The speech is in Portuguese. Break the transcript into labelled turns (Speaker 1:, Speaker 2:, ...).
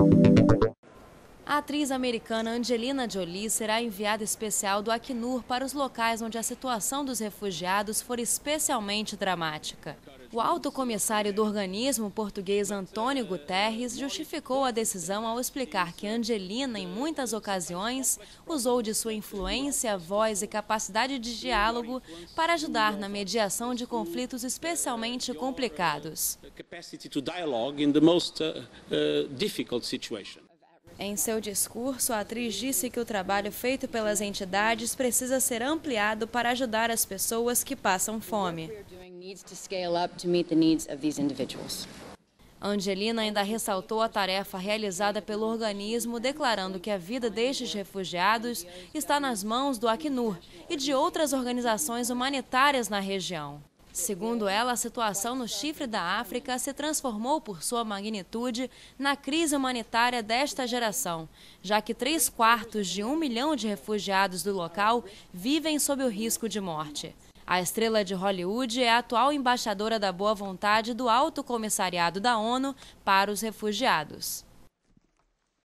Speaker 1: A atriz americana Angelina Jolie será enviada especial do Acnur para os locais onde a situação dos refugiados for especialmente dramática. O alto comissário do organismo português António Guterres justificou a decisão ao explicar que Angelina, em muitas ocasiões, usou de sua influência, voz e capacidade de diálogo para ajudar na mediação de conflitos especialmente complicados. Em seu discurso, a atriz disse que o trabalho feito pelas entidades precisa ser ampliado para ajudar as pessoas que passam fome. Angelina ainda ressaltou a tarefa realizada pelo organismo, declarando que a vida destes refugiados está nas mãos do Acnur e de outras organizações humanitárias na região. Segundo ela, a situação no Chifre da África se transformou por sua magnitude na crise humanitária desta geração, já que 3/4 de 1 milhão de refugiados do local vivem sob o risco de morte. A estrela de Hollywood é a atual embaixadora da boa vontade do Alto Comissariado da ONU para os Refugiados.